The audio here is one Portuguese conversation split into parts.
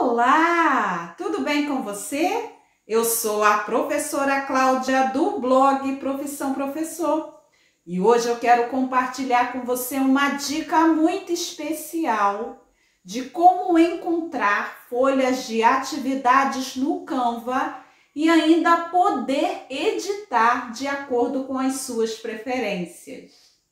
Olá! Tudo bem com você? Eu sou a professora Cláudia do blog Profissão Professor e hoje eu quero compartilhar com você uma dica muito especial de como encontrar folhas de atividades no Canva e ainda poder editar de acordo com as suas preferências.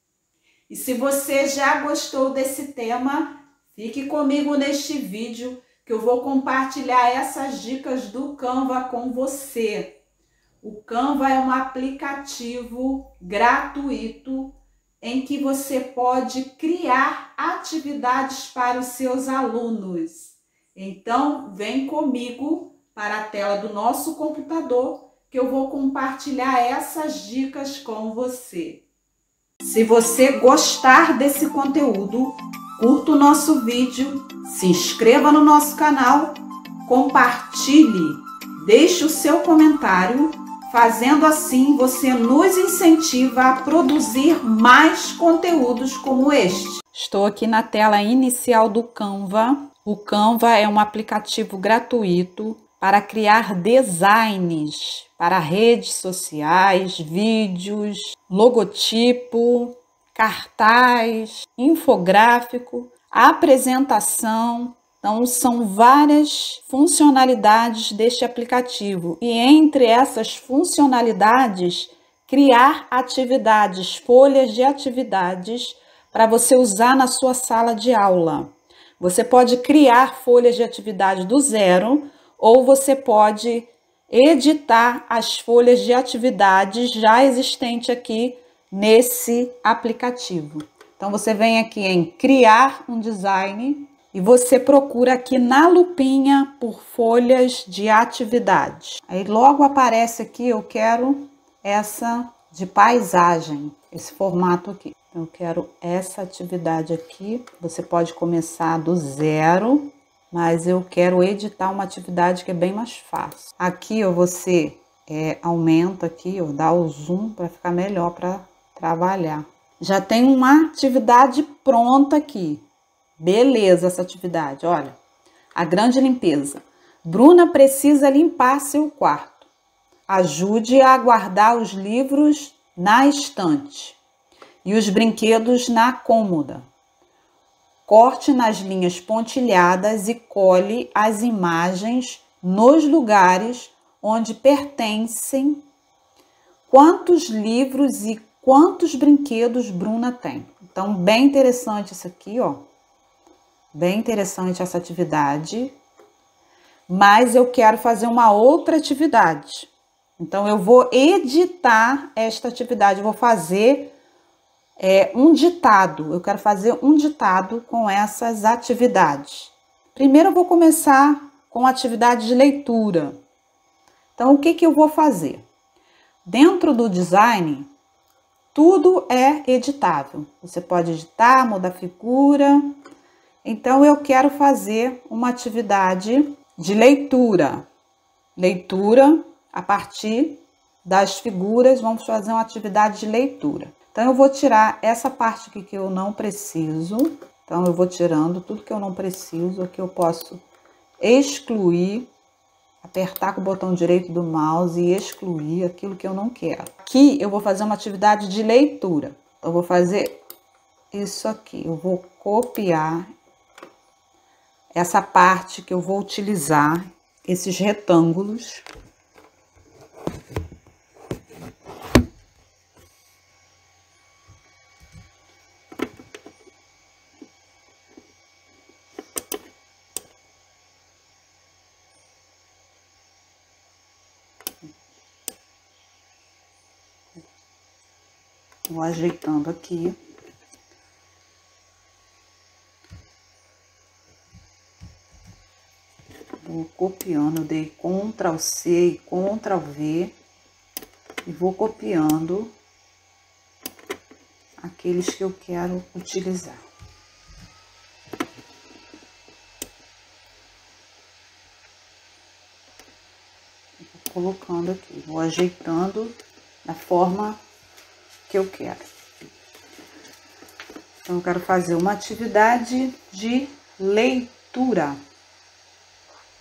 E se você já gostou desse tema, fique comigo neste vídeo que eu vou compartilhar essas dicas do Canva com você. O Canva é um aplicativo gratuito em que você pode criar atividades para os seus alunos. Então, vem comigo para a tela do nosso computador que eu vou compartilhar essas dicas com você. Se você gostar desse conteúdo, curta o nosso vídeo, se inscreva no nosso canal, compartilhe, deixe o seu comentário. Fazendo assim, você nos incentiva a produzir mais conteúdos como este. Estou aqui na tela inicial do Canva. O Canva é um aplicativo gratuito para criar designs para redes sociais, vídeos, logotipo, cartaz, infográfico, apresentação. Então, são várias funcionalidades deste aplicativo e entre essas funcionalidades, criar atividades, folhas de atividades para você usar na sua sala de aula. Você pode criar folhas de atividade do zero ou você pode editar as folhas de atividades já existentes aqui nesse aplicativo. Então, você vem aqui em criar um design e você procura aqui na lupinha por folhas de atividades. Aí logo aparece aqui, eu quero essa de paisagem, esse formato aqui. Eu quero essa atividade aqui. Você pode começar do zero, mas eu quero editar uma atividade que é bem mais fácil. Aqui você aumenta aqui, dá o zoom para ficar melhor para trabalhar. Já tem uma atividade pronta aqui. Beleza essa atividade, olha. A grande limpeza. Bruna precisa limpar seu quarto. Ajude a guardar os livros na estante e os brinquedos na cômoda. Corte nas linhas pontilhadas e cole as imagens nos lugares onde pertencem. Quantos livros e quantos brinquedos Bruna tem? Então, bem interessante isso aqui, ó. Bem interessante essa atividade. Mas eu quero fazer uma outra atividade. Então, eu vou editar esta atividade. Eu vou fazer um ditado. Eu quero fazer um ditado com essas atividades. Primeiro eu vou começar com a atividade de leitura. Então, o que eu vou fazer? Dentro do design, tudo é editável. Você pode editar, mudar figura. Então, eu quero fazer uma atividade de leitura. Leitura a partir das figuras, vamos fazer uma atividade de leitura. Então, eu vou tirar essa parte aqui que eu não preciso. Então, eu vou tirando tudo que eu não preciso. Aqui eu posso excluir, apertar com o botão direito do mouse e excluir aquilo que eu não quero. Aqui, eu vou fazer uma atividade de leitura. Então, eu vou fazer isso aqui. Eu vou copiar essa parte que eu vou utilizar, esses retângulos. Vou ajeitando aqui. Vou copiando, eu dei Ctrl C e Ctrl V e vou copiando aqueles que eu quero utilizar. Vou colocando aqui, vou ajeitando da forma que eu quero. Então, eu quero fazer uma atividade de leitura.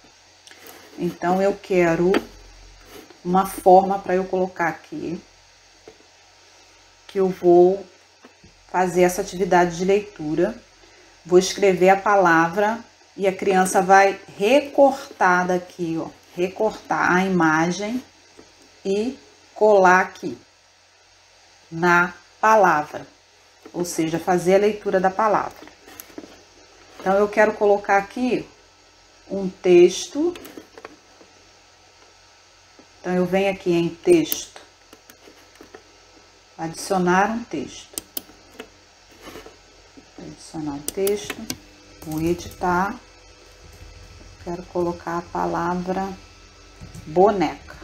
Então, eu quero uma forma para eu colocar aqui, que eu vou fazer essa atividade de leitura. Vou escrever a palavra e a criança vai recortar daqui, ó, recortar a imagem e colar aqui na palavra, ou seja, fazer a leitura da palavra. Então, eu quero colocar aqui um texto. Então, eu venho aqui em texto, adicionar um texto. Adicionar um texto, vou editar. Quero colocar a palavra boneca.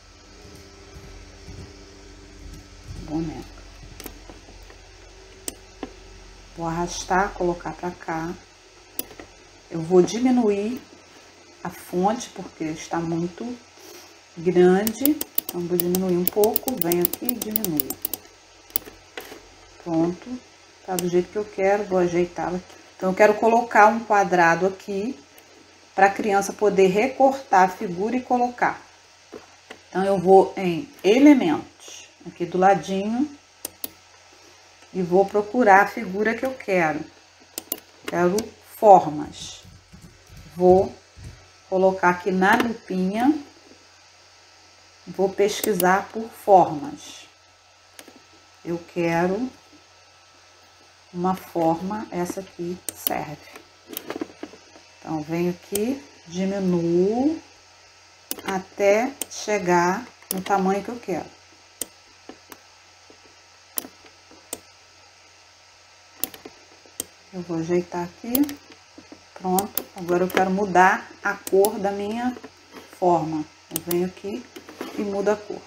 Boneca. Vou arrastar, colocar para cá. Eu vou diminuir a fonte porque está muito grande. Então, vou diminuir um pouco. Venho aqui e diminuo. Pronto. Tá do jeito que eu quero. Vou ajeitá-la aqui. Então, eu quero colocar um quadrado aqui para a criança poder recortar a figura e colocar. Então, eu vou em elementos, aqui do ladinho, e vou procurar a figura que eu quero. Quero formas. Vou colocar aqui na lupinha, vou pesquisar por formas. Eu quero uma forma, essa aqui serve. Então, venho aqui, diminuo até chegar no tamanho que eu quero. Eu vou ajeitar aqui. Pronto. Agora eu quero mudar a cor da minha forma. Eu venho aqui e mudo a cor.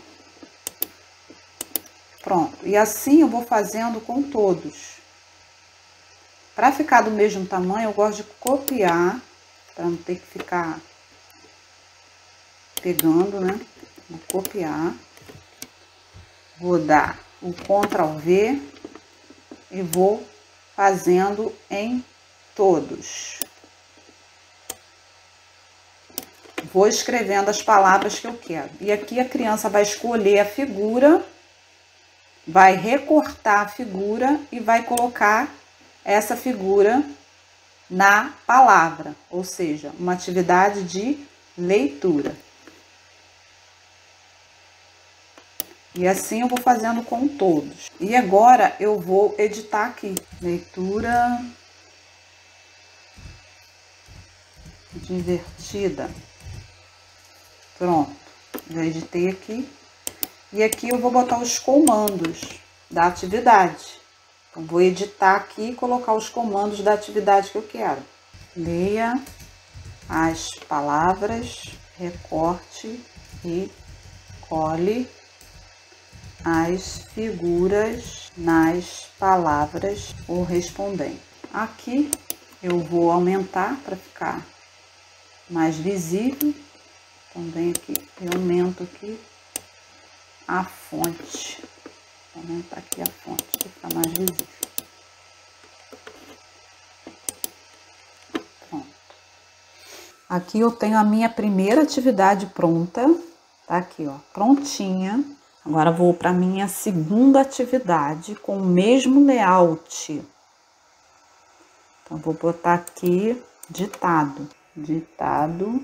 Pronto. E assim eu vou fazendo com todos. Para ficar do mesmo tamanho, eu gosto de copiar, para não ter que ficar pegando, né? Vou copiar. Vou dar o Ctrl V e vou fazendo em todos. Vou escrevendo as palavras que eu quero. E aqui a criança vai escolher a figura, vai recortar a figura e vai colocar essa figura na palavra, ou seja, uma atividade de leitura. E assim eu vou fazendo com todos. E agora eu vou editar aqui. Leitura divertida. Pronto. Já editei aqui. E aqui eu vou botar os comandos da atividade. Então, vou editar aqui e colocar os comandos da atividade que eu quero. Leia as palavras, recorte e cole as figuras nas palavras correspondentes. Aqui eu vou aumentar para ficar mais visível. Então, venho aqui e aumento aqui a fonte. Vou aumentar aqui a fonte para ficar mais visível. Pronto. Aqui eu tenho a minha primeira atividade pronta. Tá aqui, ó, prontinha. Agora vou para minha segunda atividade com o mesmo layout. Então, vou botar aqui ditado. Ditado.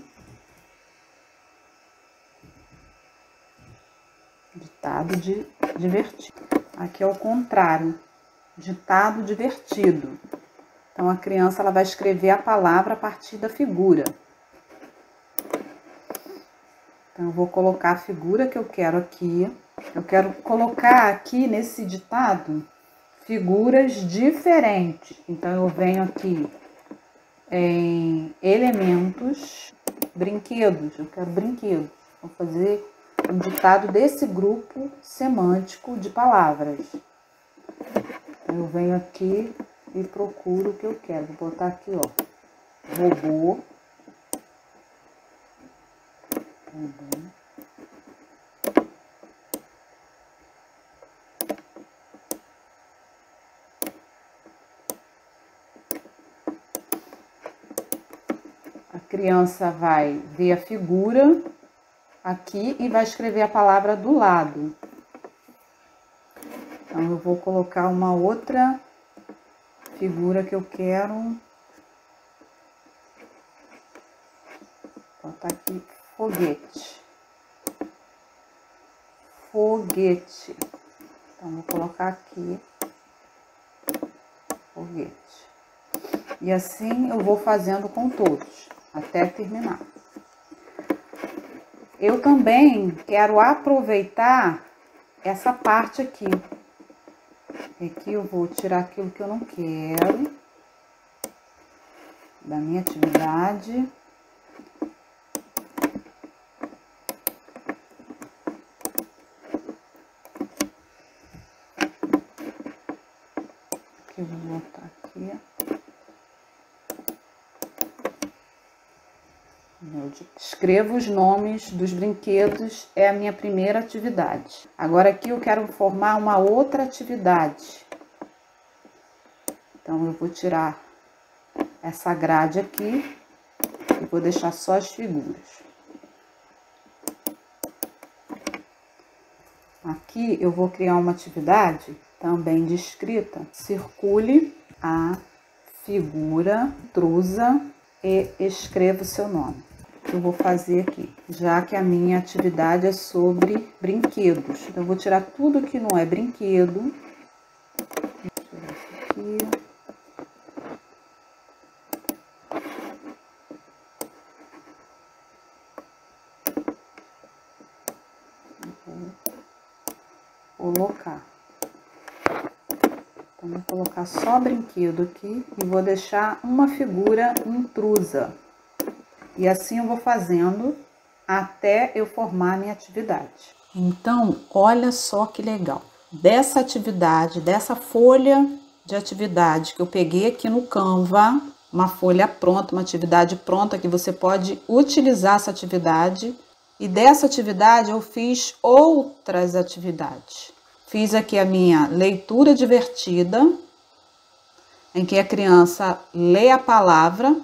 Ditado divertido. Aqui é o contrário. Ditado divertido. Então, a criança ela vai escrever a palavra a partir da figura. Então, eu vou colocar a figura que eu quero aqui. Eu quero colocar aqui nesse ditado figuras diferentes. Então, eu venho aqui em elementos, brinquedos. Eu quero brinquedos. Vou fazer um ditado desse grupo semântico de palavras. Eu venho aqui e procuro o que eu quero. Vou botar aqui, ó, robô. A criança vai ver a figura aqui e vai escrever a palavra do lado. Então, eu vou colocar uma outra figura que eu quero. Vou botar aqui foguete. Foguete. Então, vou colocar aqui foguete. E assim eu vou fazendo com todos, até terminar. Eu também quero aproveitar essa parte aqui. Aqui eu vou tirar aquilo que eu não quero da minha atividade. Aqui eu vou botar aqui. Eu escrevo os nomes dos brinquedos, é a minha primeira atividade. Agora aqui eu quero formar uma outra atividade. Então, eu vou tirar essa grade aqui e vou deixar só as figuras. Aqui eu vou criar uma atividade também de escrita. Circule a figura intrusa e escreva o seu nome. Eu vou fazer aqui, já que a minha atividade é sobre brinquedos. Então, eu vou tirar tudo que não é brinquedo. Aqui. Vou colocar. Então, vou colocar só brinquedo aqui e vou deixar uma figura intrusa. E assim eu vou fazendo até eu formar a minha atividade. Então, olha só que legal. Dessa atividade, dessa folha de atividade que eu peguei aqui no Canva, uma folha pronta, uma atividade pronta que você pode utilizar essa atividade. E dessa atividade eu fiz outras atividades. Fiz aqui a minha leitura divertida, em que a criança lê a palavra,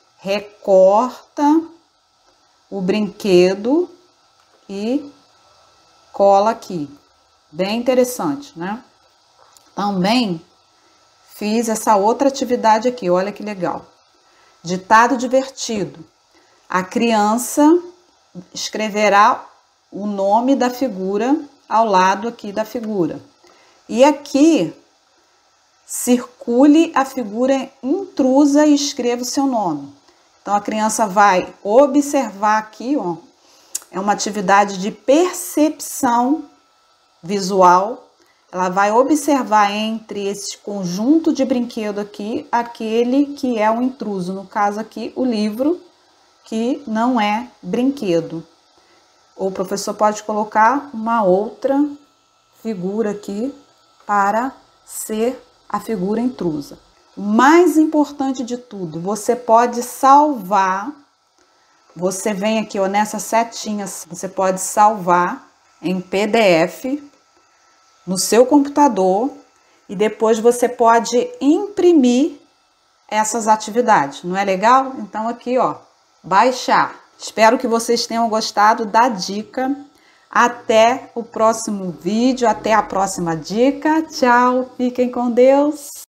recorta o brinquedo e cola aqui. Bem interessante, né? Também fiz essa outra atividade aqui, olha que legal. Ditado divertido. A criança escreverá o nome da figura ao lado aqui da figura. E aqui, circule a figura intrusa e escreva o seu nome. Então, a criança vai observar aqui, ó, é uma atividade de percepção visual. Ela vai observar entre esse conjunto de brinquedo aqui, aquele que é o intruso. No caso aqui, o livro, que não é brinquedo. O professor pode colocar uma outra figura aqui para ser a figura intrusa. Mais importante de tudo, você pode salvar. Você vem aqui, ó, nessas setinhas, você pode salvar em PDF no seu computador e depois você pode imprimir essas atividades. Não é legal? Então aqui, ó, baixar. Espero que vocês tenham gostado da dica. Até o próximo vídeo, até a próxima dica. Tchau, fiquem com Deus.